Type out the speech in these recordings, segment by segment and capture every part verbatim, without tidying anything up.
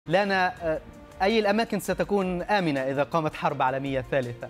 لنا أي الأماكن ستكون آمنة إذا قامت حرب عالمية ثالثة؟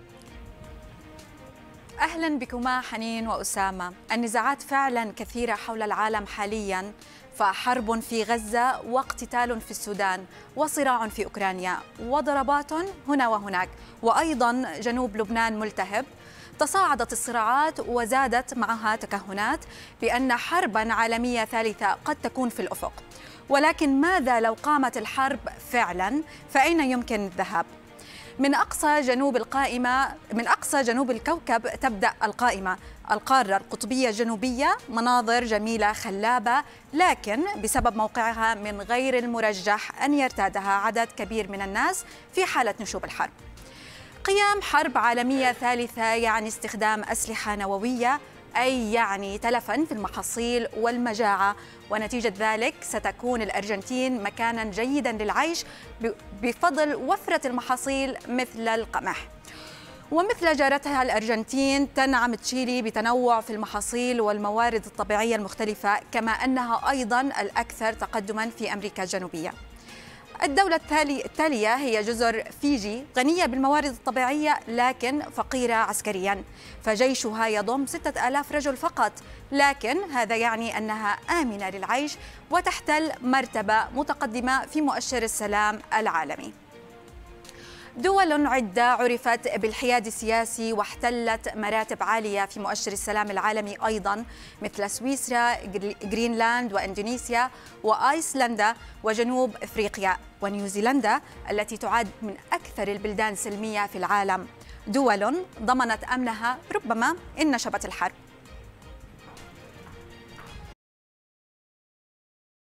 أهلا بكما حنين وأسامة. النزاعات فعلا كثيرة حول العالم حاليا، فحرب في غزة واقتتال في السودان وصراع في أوكرانيا وضربات هنا وهناك، وأيضا جنوب لبنان ملتهب. تصاعدت الصراعات وزادت معها تكهنات بأن حربا عالمية ثالثة قد تكون في الأفق. ولكن ماذا لو قامت الحرب فعلا؟ فأين يمكن الذهاب؟ من أقصى جنوب القائمة من أقصى جنوب الكوكب تبدأ القائمة، القارة القطبية الجنوبية، مناظر جميلة خلابة، لكن بسبب موقعها من غير المرجح أن يرتادها عدد كبير من الناس في حالة نشوب الحرب. قيام حرب عالمية ثالثة يعني استخدام أسلحة نووية، أي يعني تلفا في المحاصيل والمجاعة، ونتيجة ذلك ستكون الأرجنتين مكانا جيدا للعيش بفضل وفرة المحاصيل مثل القمح. ومثل جارتها الأرجنتين تنعم تشيلي بتنوع في المحاصيل والموارد الطبيعية المختلفة، كما أنها أيضا الأكثر تقدما في أمريكا الجنوبية. الدولة التالية هي جزر فيجي، غنية بالموارد الطبيعية لكن فقيرة عسكريا، فجيشها يضم ستة آلاف رجل فقط، لكن هذا يعني أنها آمنة للعيش وتحتل مرتبة متقدمة في مؤشر السلام العالمي. دول عدة عرفت بالحياد السياسي واحتلت مراتب عالية في مؤشر السلام العالمي أيضا، مثل سويسرا، غرينلاند وإندونيسيا وآيسلندا وجنوب إفريقيا ونيوزيلندا التي تعد من أكثر البلدان سلمية في العالم، دول ضمنت أمنها ربما إن نشبت الحرب.